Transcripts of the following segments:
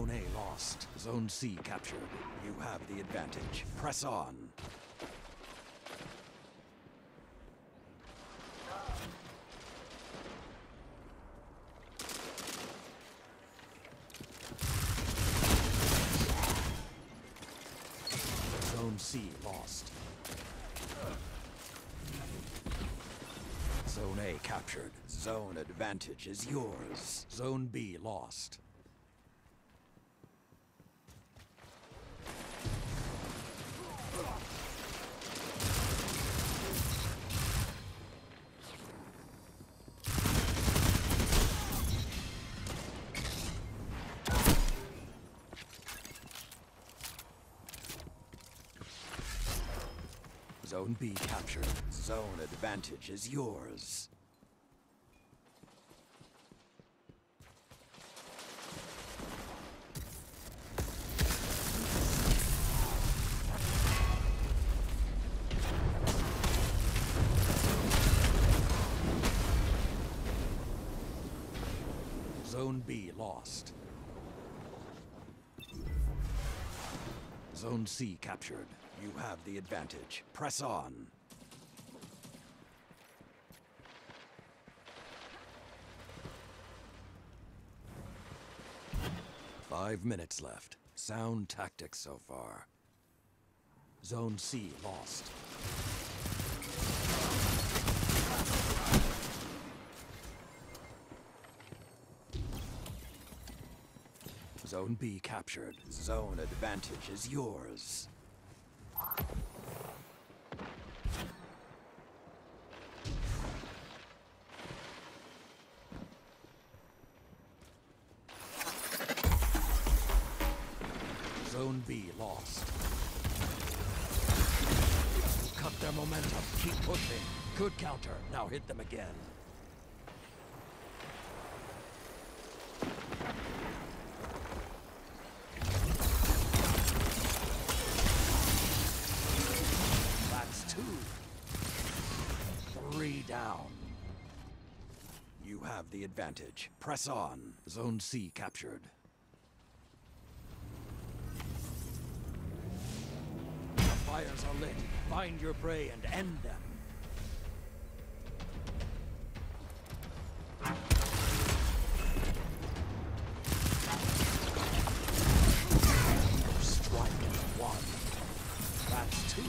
Zone A lost. Zone C captured. You have the advantage. Press on. Zone C lost. Zone A captured. Zone advantage is yours. Zone B lost. Zone B captured. Zone advantage is yours. Zone B lost. Zone C captured. You have the advantage. Press on. Five minutes left. Sound tactics so far. Zone C lost. Zone B captured. Zone advantage is yours. Zone B lost. Cut their momentum. Keep pushing. Good counter. Now hit them again. That's 2. 3 down. You have the advantage. Press on. Zone C captured. Fires are lit. Find your prey and end them. Strike 1. That's 2.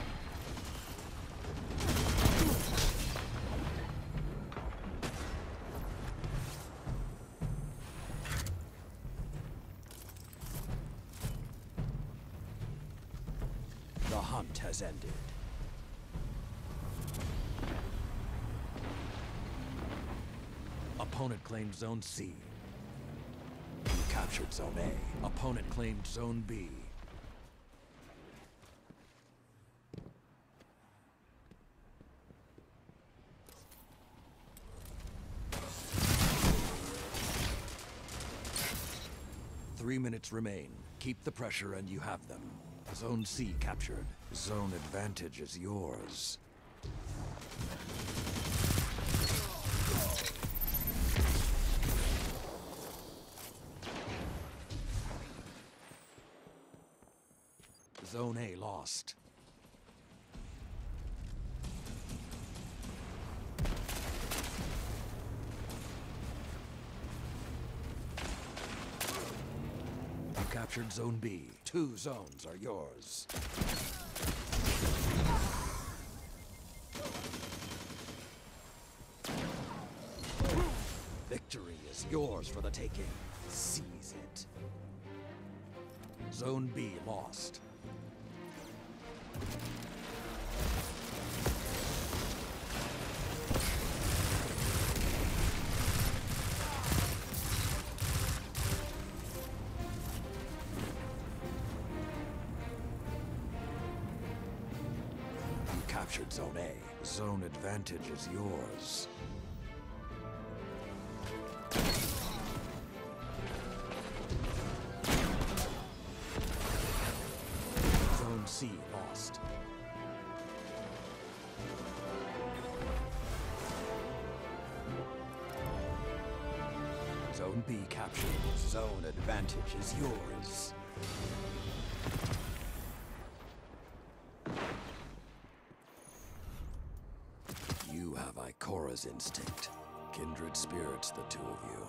The hunt has ended. Opponent claimed Zone C. You captured Zone A. Opponent claimed Zone B. Three minutes remain. Keep the pressure and you have them. Zone C captured. Zone advantage is yours. Zone A lost. You captured Zone B. 2 zones are yours. Victory is yours for the taking. Seize it. Zone B lost. Captured Zone A. Zone advantage is yours. Zone C lost. Zone B captured. Zone advantage is yours. You have Ikora's instinct. Kindred spirits, the two of you.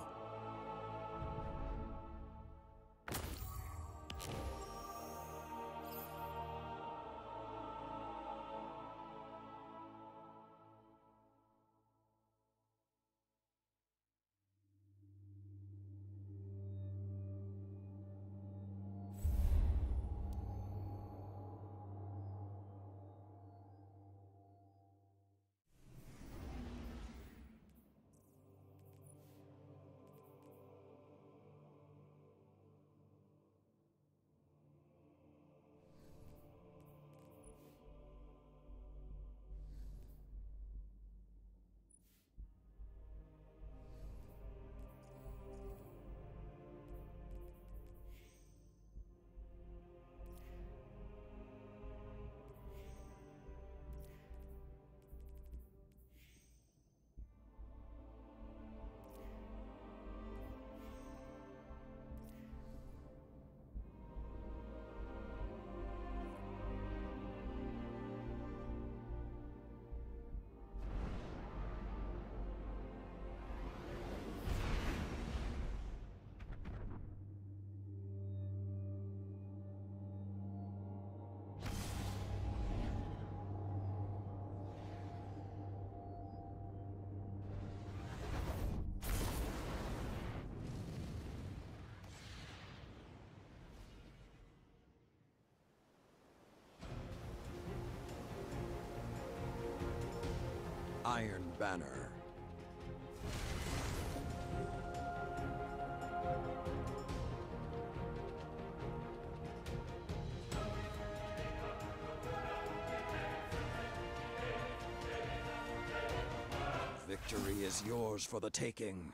Iron Banner. Victory is yours for the taking.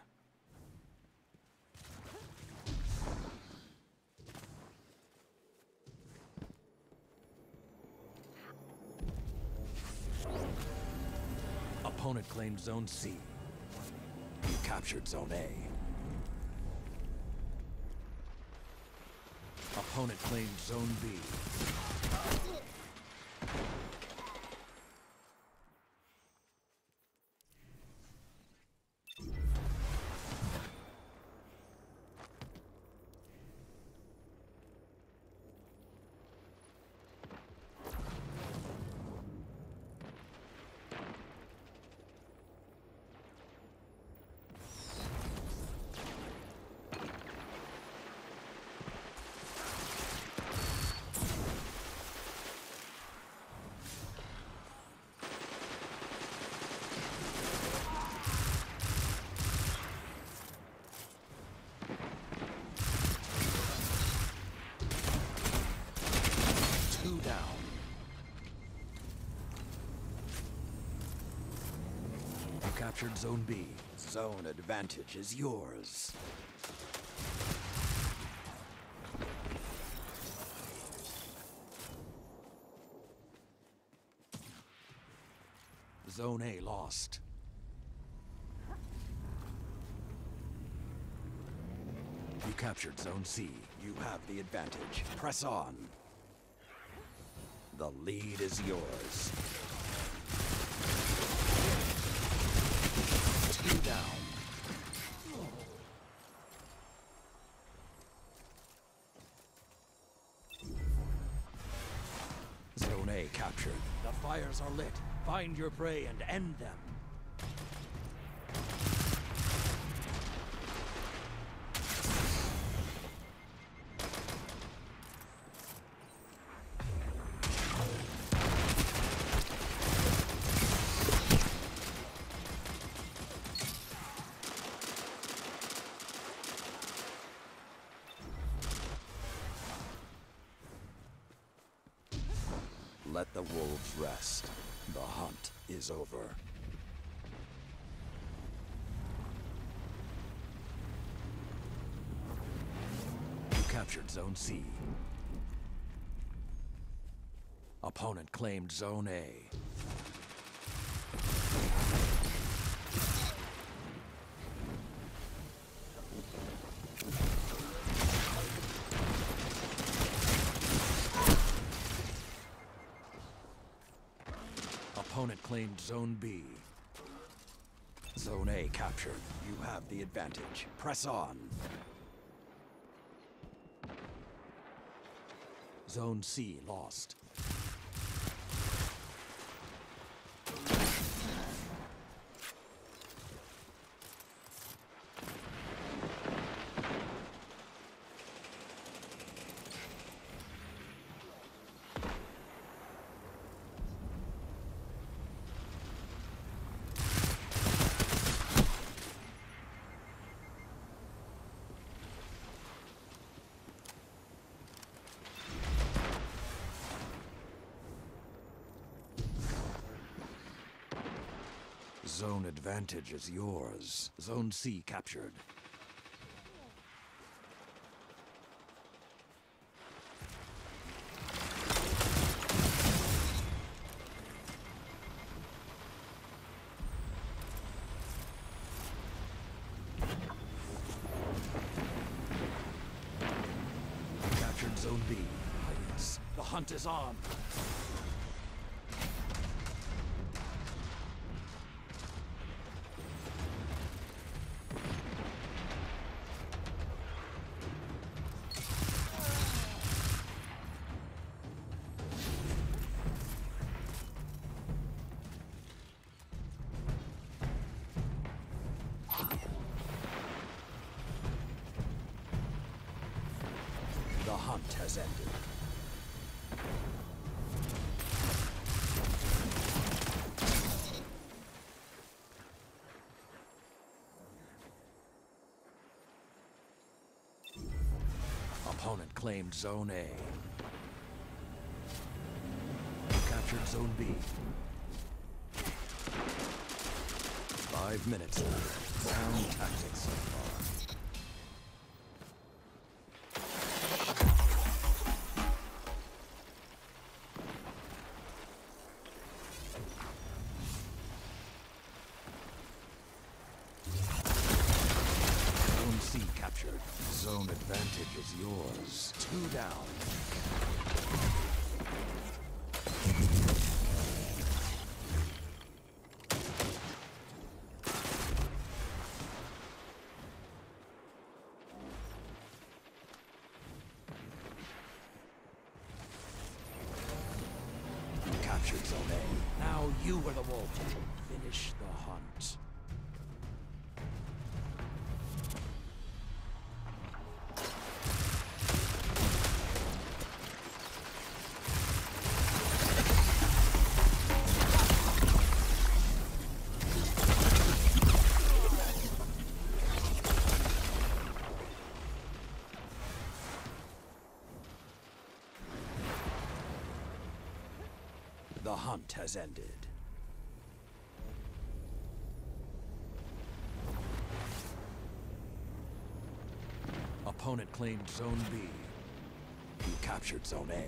Opponent claimed Zone C. You captured Zone A. Opponent claimed Zone B. Captured Zone B. Zone advantage is yours. Zone A lost. You captured Zone C. You have the advantage. Press on. The lead is yours. Down. Zone A captured. The fires are lit. Find your prey and end them. Let the wolves rest. The hunt is over. You captured Zone C. Opponent claimed Zone A. Opponent claimed Zone B. Zone A captured. You have the advantage. Press on. Zone C lost. Zone advantage is yours. Zone C captured. Captured Zone B. Ah, yes, the hunt is on. The hunt has ended. Opponent claimed Zone A. You captured Zone B. 5 minutes left. Sound tactics so far. Zone C captured. Zone advantage is yours. 2 down. You captured Zone A. Now you were the wolf. Finish the hunt. The hunt has ended. Opponent claimed Zone B. You captured Zone A.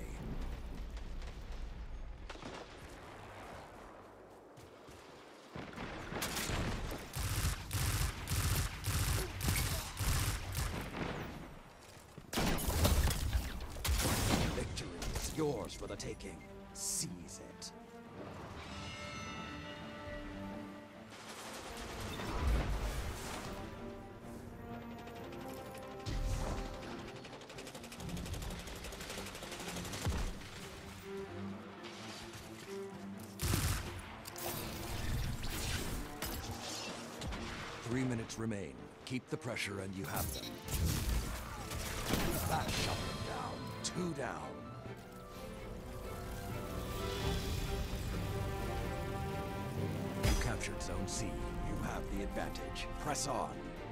Victory is yours for the taking. Seize it. Three minutes remain. Keep the pressure and you have them. That shut them down. 2 down. You captured Zone C. You have the advantage. Press on.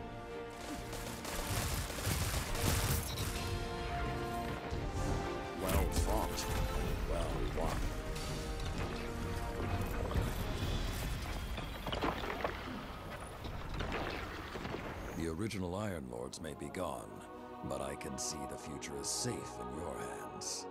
Well fought. Well won. The original Iron Lords may be gone, but I can see the future is safe in your hands.